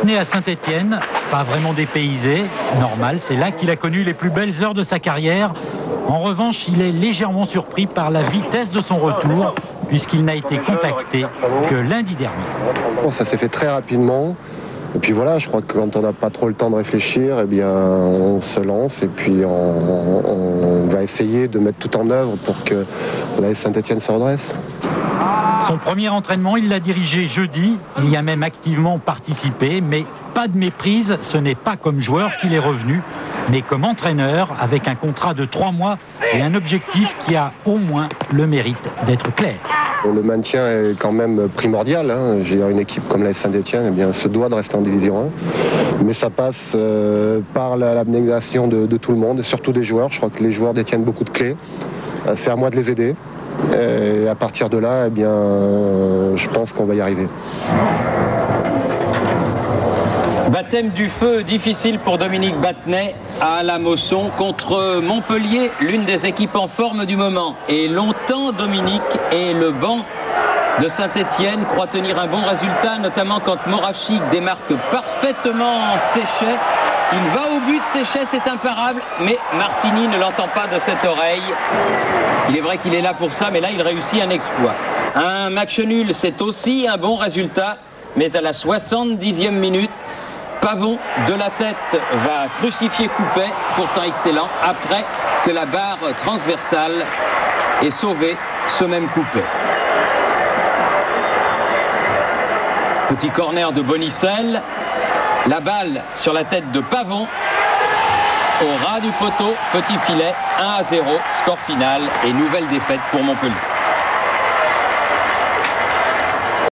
Né à Saint-Étienne, pas vraiment dépaysé, normal, c'est là qu'il a connu les plus belles heures de sa carrière. En revanche, il est légèrement surpris par la vitesse de son retour, puisqu'il n'a été contacté que lundi dernier. Ça s'est fait très rapidement. Et puis voilà, je crois que quand on n'a pas trop le temps de réfléchir, eh bien, on se lance et puis on va essayer de mettre tout en œuvre pour que l'AS Saint-Étienne se redresse. Son premier entraînement, il l'a dirigé jeudi. Il y a même activement participé, mais pas de méprise. Ce n'est pas comme joueur qu'il est revenu, mais comme entraîneur, avec un contrat de 3 mois et un objectif qui a au moins le mérite d'être clair. Le maintien est quand même primordial. Une équipe comme l'AS Saint-Étienne, eh bien, se doit de rester en Division 1. Mais ça passe par l'abnégation de tout le monde, et surtout des joueurs. Je crois que les joueurs détiennent beaucoup de clés. C'est à moi de les aider. Et à partir de là, eh bien, je pense qu'on va y arriver. Baptême du feu difficile pour Dominique Battenet à la Mosson contre Montpellier, l'une des équipes en forme du moment. Et longtemps, Dominique et le banc de Saint-Étienne croient tenir un bon résultat, notamment quand Morachic démarque parfaitement Séchet. Il va au but, Séchet, c'est imparable, mais Martini ne l'entend pas de cette oreille. Il est vrai qu'il est là pour ça, mais là, il réussit un exploit. Un match nul, c'est aussi un bon résultat, mais à la 70e minute, Pavon de la tête va crucifier Coupet, pourtant excellent, après que la barre transversale ait sauvé ce même Coupet. Petit corner de Bonicel, la balle sur la tête de Pavon, au ras du poteau, petit filet, 1-0, score final et nouvelle défaite pour Montpellier.